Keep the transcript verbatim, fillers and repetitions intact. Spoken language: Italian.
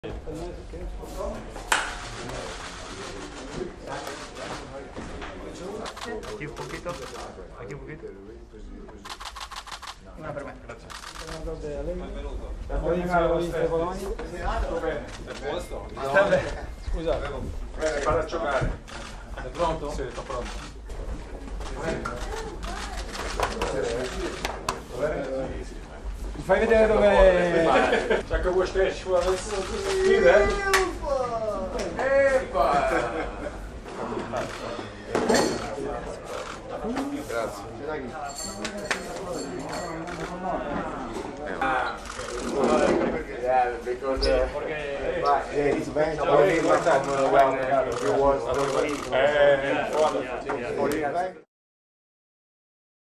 Aquí un poquito, aquí un poquito. Una per me, grazie. Scusa, si fa da giocare. sei pronto? Sì, sto pronto. Mi fai vedere dove... C'è che vuoi stare, ci vuole scrivere? Epa! Grazie. Yeah, because uh, yeah, it's bad. I mean, one time when I was,